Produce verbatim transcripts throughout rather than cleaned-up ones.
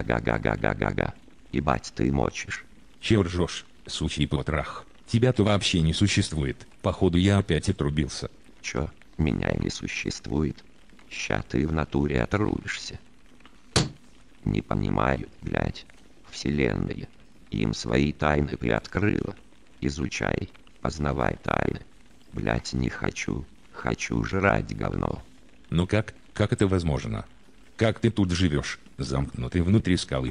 Ага-га-га-га-га-га. Ебать ты мочишь. Че ржешь, сучий потрах? Тебя-то вообще не существует. Походу я опять отрубился. Чё, меня не существует? Ща ты в натуре отрубишься. Не понимаю, блять. Вселенная. Им свои тайны приоткрыла. Изучай, познавай тайны. Блять, не хочу. Хочу жрать говно. Ну как, как это возможно? Как ты тут живешь, замкнутый внутри скалы?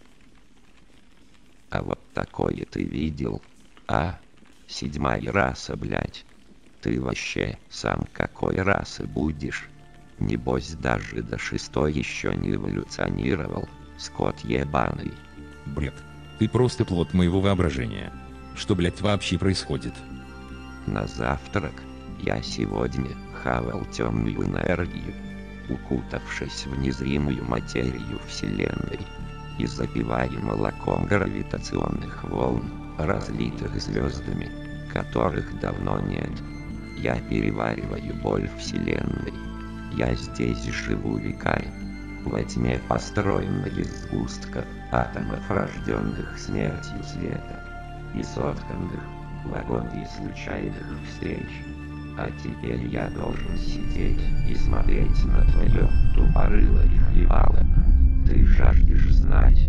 А вот такое ты видел? А? Седьмая раса, блять. Ты вообще сам какой расы будешь? Небось даже до шестой еще не эволюционировал, скот ебаный. Бред. Ты просто плод моего воображения. Что, блядь, вообще происходит? На завтрак я сегодня хавал темную энергию, укутавшись в незримую материю Вселенной, и запивая молоком гравитационных волн, разлитых звездами, которых давно нет. Я перевариваю боль Вселенной. Я здесь живу веками, во тьме построенной из сгустков атомов, рожденных смертью света, и сотканных в агонии случайных встреч. А теперь я должен сидеть и смотреть на твое тупорылое хлебало. Ты жаждешь знать,